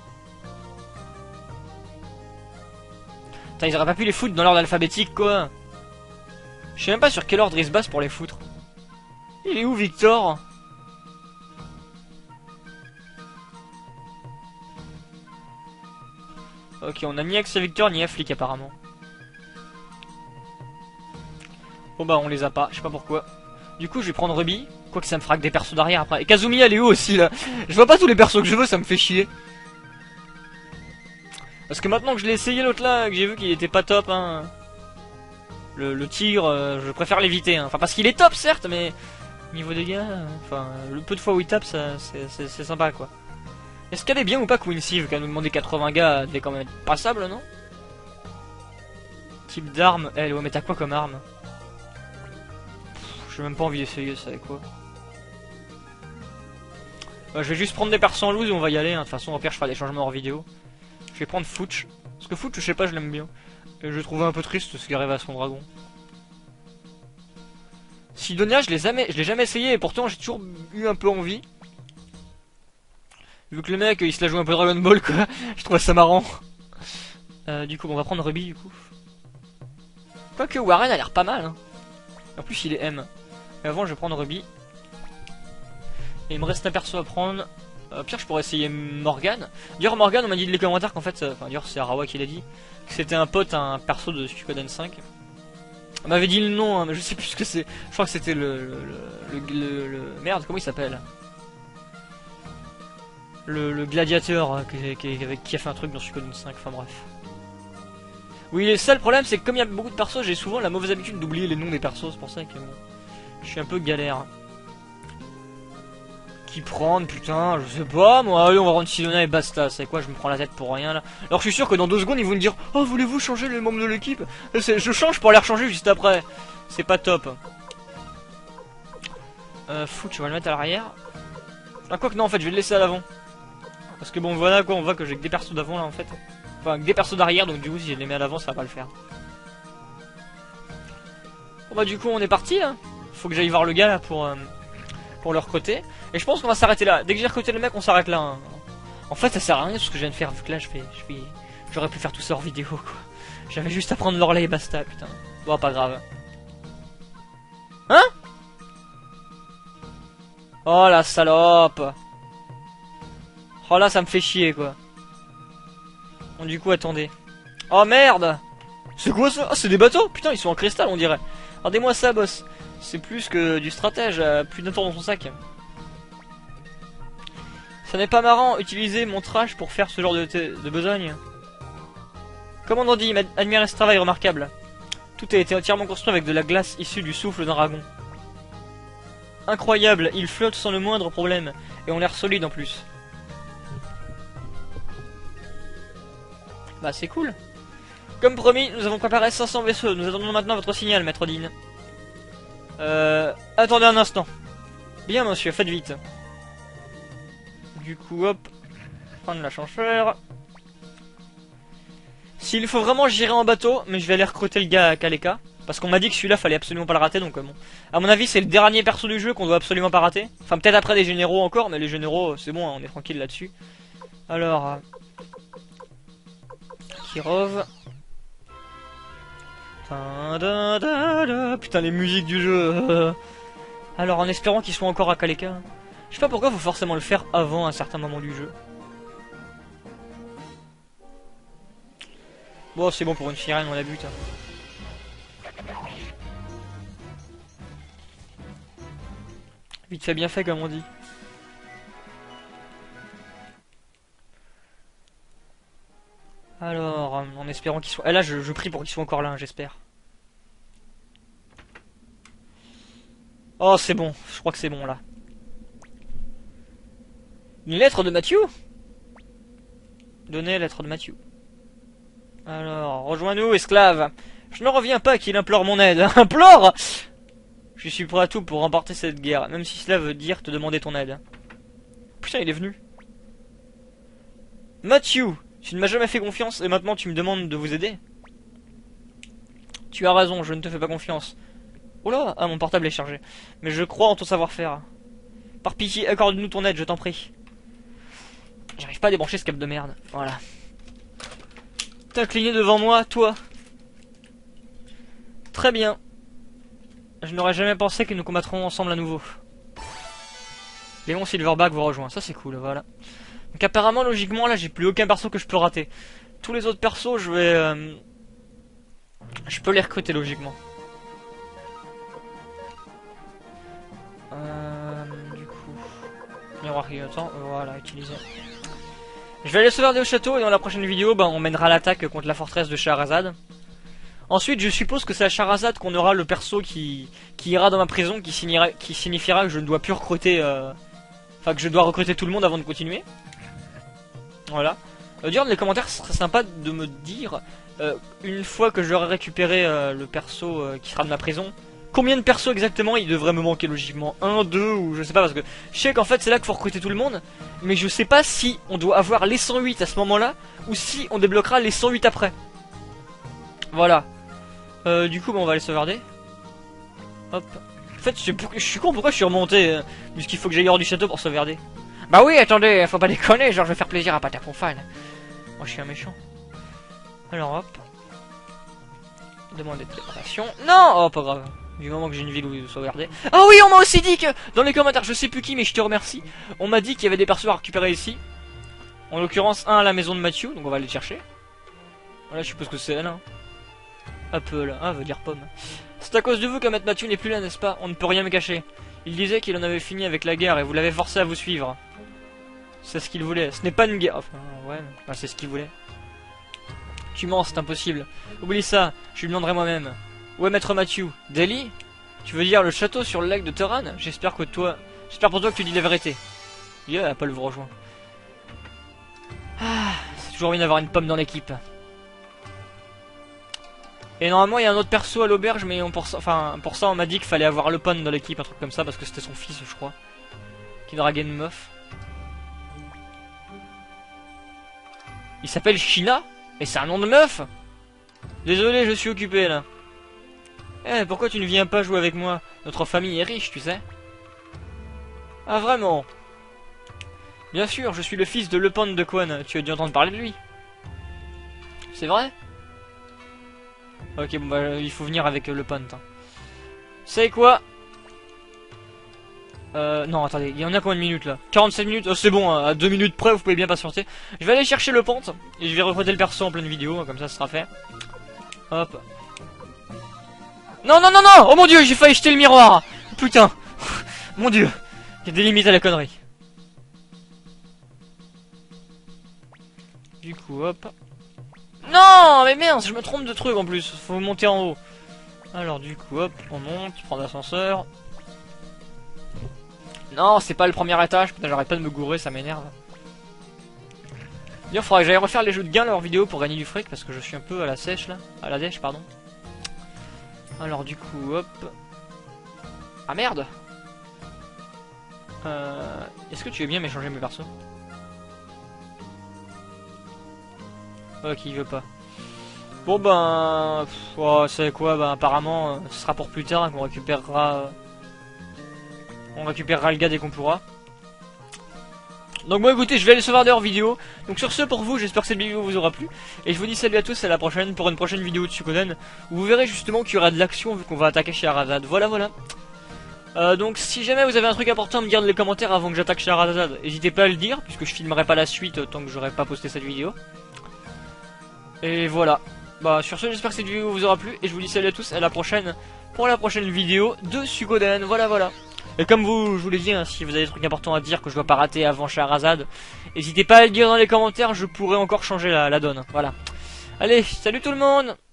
Putain, ils auraient pas pu les foutre dans l'ordre alphabétique, quoi. Je sais même pas sur quel ordre ils se basent pour les foutre. Il est où, Victor? Ok, on a ni Axe Victor ni Flic apparemment. Bon bah on les a pas, je sais pas pourquoi. Du coup je vais prendre Ruby, quoique ça me fera que des persos d'arrière après. Et Kazumi elle est où aussi là? Je vois pas tous les persos que je veux, ça me fait chier. Parce que maintenant que je l'ai essayé l'autre là, que j'ai vu qu'il était pas top hein. Le tigre, je préfère l'éviter hein. Enfin parce qu'il est top certes, mais niveau dégâts, enfin le peu de fois où il tape ça c'est sympa quoi. Est-ce qu'elle est bien ou pas Quincy? Vu qu'elle nous demandait 80 gars, elle devait quand même être passable non? Type d'arme, elle, ouais mais t'as quoi comme arme? J'ai même pas envie d'essayer ça avec quoi. Je vais juste prendre des persos en loose et on va y aller, hein. De toute façon au pire je ferai des changements hors vidéo. Je vais prendre Fouch. Parce que Fouch je sais pas, je l'aime bien. Et je le trouvais un peu triste ce qui arrive à son dragon. Sidonia je l'ai jamais essayé et pourtant j'ai toujours eu un peu envie. Vu que le mec il se la joue un peu Dragon Ball quoi, je trouve ça marrant. Du coup on va prendre Ruby du coup. Quoique Warren a l'air pas mal hein. En plus il est M. Et avant je vais prendre Ruby. Et il me reste un perso à prendre. Pire je pourrais essayer Morgan. D'ailleurs Morgan on m'a dit dans les commentaires qu'en fait, enfin d'ailleurs c'est Arawa qui l'a dit, que c'était un pote, un perso de Suikoden 5. On m'avait dit le nom hein, mais je sais plus ce que c'est. Je crois que c'était le merde, comment il s'appelle? Le gladiateur qui a fait un truc dans Suikoden 5, enfin bref. Oui, ça le problème c'est que comme il y a beaucoup de persos, j'ai souvent la mauvaise habitude d'oublier les noms des persos, c'est pour ça que bon, je suis un peu galère. Qui prendre, putain, je sais pas, moi, allez on va rendre Sidonia et basta, c'est quoi, je me prends la tête pour rien là. Alors je suis sûr que dans 2 secondes ils vont me dire, oh voulez-vous changer les membres de l'équipe? Je change pour les rechanger juste après, c'est pas top. Fou, tu vas le mettre à l'arrière. Ah quoi que non en fait je vais le laisser à l'avant. Parce que bon voilà quoi, on voit que j'ai que des persos d'avant là en fait. Enfin que des persos d'arrière, donc du coup si je les mets à l'avant ça va pas le faire. Bon bah du coup on est parti hein. Faut que j'aille voir le gars là pour le recruter. Et je pense qu'on va s'arrêter là. Dès que j'ai recruté le mec on s'arrête là hein. En fait ça sert à rien ce que je viens de faire vu que là j'aurais pu faire tout ça hors vidéo quoi. J'avais juste à prendre l'orlay et basta putain. Bon pas grave. Hein? Oh la salope. Oh là ça me fait chier quoi. Bon du coup attendez. Oh merde. C'est quoi ça? Ah c'est des bateaux. Putain ils sont en cristal on dirait. Regardez-moi ça boss. C'est plus que du stratège, plus d'un tour dans son sac. Ça n'est pas marrant, utiliser mon trash pour faire ce genre de besogne. Commandant dit, admirez ce travail remarquable. Tout a été entièrement construit avec de la glace issue du souffle d'un dragon. Incroyable, il flotte sans le moindre problème, et ont l'air solides en plus. Bah c'est cool. Comme promis, nous avons préparé 500 vaisseaux, nous attendons maintenant votre signal, maître Dean. Attendez un instant. Bien monsieur, faites vite. Du coup hop, prendre la changeur. S'il faut vraiment j'irai en bateau, mais je vais aller recruter le gars à Kaleka. Parce qu'on m'a dit que celui-là fallait absolument pas le rater, donc bon. À mon avis c'est le dernier perso du jeu qu'on doit absolument pas rater. Enfin peut-être après des généraux encore, mais les généraux c'est bon, hein, on est tranquille là-dessus. Alors... Kirov. Putain les musiques du jeu. Alors en espérant qu'ils soient encore à Kaleka. Je sais pas pourquoi faut forcément le faire avant un certain moment du jeu. Bon c'est bon pour une sirène on la bute. Vite fait bien fait comme on dit. Alors en espérant qu'ils soient... là je prie pour qu'ils soient encore là j'espère. Oh c'est bon, je crois que c'est bon là. Une lettre de Matthew? Donnez lettre de Matthew. Alors, rejoins-nous, esclave. Je n'en reviens pas qu'il implore mon aide. Implore? Je suis prêt à tout pour remporter cette guerre, même si cela veut dire te demander ton aide. Putain, il est venu. Matthew, tu ne m'as jamais fait confiance et maintenant tu me demandes de vous aider? Tu as raison, je ne te fais pas confiance. Oh là, ah, mon portable est chargé. Mais je crois en ton savoir-faire. Par pitié, accorde-nous ton aide, je t'en prie. J'arrive pas à débrancher ce câble de merde. Voilà. T'as cligné devant moi, toi. Très bien. Je n'aurais jamais pensé que nous combattrons ensemble à nouveau. Léon Silverback vous rejoint, ça c'est cool, voilà. Donc apparemment, logiquement, là j'ai plus aucun perso que je peux rater. Tous les autres persos, je vais... je peux les recruter logiquement. Du coup... Miroir clignotant, voilà, utiliser. Je vais aller sauvegarder au château et dans la prochaine vidéo, on mènera l'attaque contre la forteresse de Scheherazade. Ensuite, je suppose que c'est à Scheherazade qu'on aura le perso qui ira dans ma prison, qui signifiera que je ne dois plus recruter... Enfin, que je dois recruter tout le monde avant de continuer. Voilà. D'ailleurs, dans les commentaires, ce serait sympa de me dire, une fois que j'aurai récupéré le perso qui sera de ma prison, combien de persos exactement il devrait me manquer logiquement? 1, 2 ou je sais pas, parce que je sais qu'en fait c'est là qu'il faut recruter tout le monde, mais je sais pas si on doit avoir les 108 à ce moment-là, ou si on débloquera les 108 après. Voilà. Du coup, on va aller sauvegarder. Hop. En fait, je suis con, pourquoi je suis remonté puisqu'il faut que j'aille hors du château pour sauvegarder. Bah oui, attendez, faut pas déconner, genre je vais faire plaisir à Patapon-Fan. Moi je suis un méchant. Alors hop. Demander de préparation. Non! Oh, pas grave. Du moment que j'ai une ville où sauvegarder. Ah oui, on m'a aussi dit que dans les commentaires, je sais plus qui, mais je te remercie. On m'a dit qu'il y avait des persos à récupérer ici. En l'occurrence, un à la maison de Matthew, donc on va aller le chercher. Voilà, je suppose que c'est elle. Hein. Apple, ah, veut dire pomme. C'est à cause de vous que Matt Matthew n'est plus là, n'est-ce pas? On ne peut rien me cacher. Il disait qu'il en avait fini avec la guerre et vous l'avez forcé à vous suivre. C'est ce qu'il voulait. Ce n'est pas une guerre. Enfin, ouais, enfin, c'est ce qu'il voulait. Tu mens, c'est impossible. Oublie ça, je lui demanderai moi-même. Où est Maître Matthew? Delhi? Tu veux dire le château sur le lac de Turan? J'espère pour toi que tu dis la vérité. Yeah, Apple vous rejoint. Ah, c'est toujours bien d'avoir une pomme dans l'équipe. Et normalement il y a un autre perso à l'auberge, mais pour ça on m'a dit qu'il fallait avoir le pun dans l'équipe, un truc comme ça, parce que c'était son fils je crois, qui draguait une meuf. Il s'appelle Shina? Et c'est un nom de meuf? Désolé, je suis occupé là. Eh, pourquoi tu ne viens pas jouer avec moi? Notre famille est riche, tu sais. Ah vraiment? Bien sûr, je suis le fils de Le Pant de Quan, tu as dû entendre parler de lui. C'est vrai? Ok, bon bah il faut venir avec Le Pant. Hein. C'est quoi? Non, attendez, il y en a combien de minutes là? 47 minutes, oh, c'est bon, hein, à 2 minutes près, vous pouvez bien patienter. Je vais aller chercher Le Pant, et je vais recruter le perso en pleine vidéo, hein, comme ça ce sera fait. Hop. Non, non, non, non! Oh mon dieu, j'ai failli jeter le miroir! Putain! Mon dieu! Il y a des limites à la connerie. Du coup, hop. Non, mais merde, je me trompe de truc en plus. Faut monter en haut. Alors du coup, hop, on monte, prendre l'ascenseur. Non, c'est pas le premier étage. Putain, j'arrête pas de me gourer, ça m'énerve. D'ailleurs, faudrait que j'aille refaire les jeux de gain leurs vidéos pour gagner du fric parce que je suis un peu à la sèche là, à la dèche, pardon. Alors du coup, hop. Ah merde. Est-ce que tu veux bien m'échanger mes persos? Ok, il veut pas. Bon ben... Oh, c'est quoi? Ben apparemment, ce sera pour plus tard qu'on récupérera... on récupérera le gars dès qu'on pourra. Donc bon écoutez, je vais aller sauvegarder hors vidéo. Donc sur ce, pour vous, j'espère que cette vidéo vous aura plu. Et je vous dis salut à tous, à la prochaine pour une prochaine vidéo de Suikoden, où vous verrez justement qu'il y aura de l'action vu qu'on va attaquer Scheherazade. Voilà, voilà. Donc si jamais vous avez un truc important à me dire dans les commentaires avant que j'attaque Scheherazade, n'hésitez pas à le dire, puisque je filmerai pas la suite tant que j'aurai pas posté cette vidéo. Et voilà. Bah sur ce, j'espère que cette vidéo vous aura plu, et je vous dis salut à tous, à la prochaine pour la prochaine vidéo de Suikoden. Voilà, voilà. Et comme je vous l'ai dit, hein, si vous avez des trucs importants à dire que je dois pas rater avant Scheherazade, n'hésitez pas à le dire dans les commentaires, je pourrais encore changer la donne. Voilà. Allez, salut tout le monde!